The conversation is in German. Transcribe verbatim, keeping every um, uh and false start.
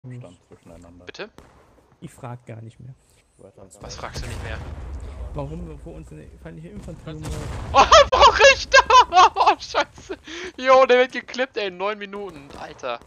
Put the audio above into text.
Abstand zwischeneinander. Bitte? Ich frag gar nicht mehr. Was fragst du nicht mehr? Warum wir vor uns eine feindliche Infanterie rumläuft? Oh, Frau Richter! Oh, scheiße! Jo, der wird geklippt, ey, in neun Minuten. Alter.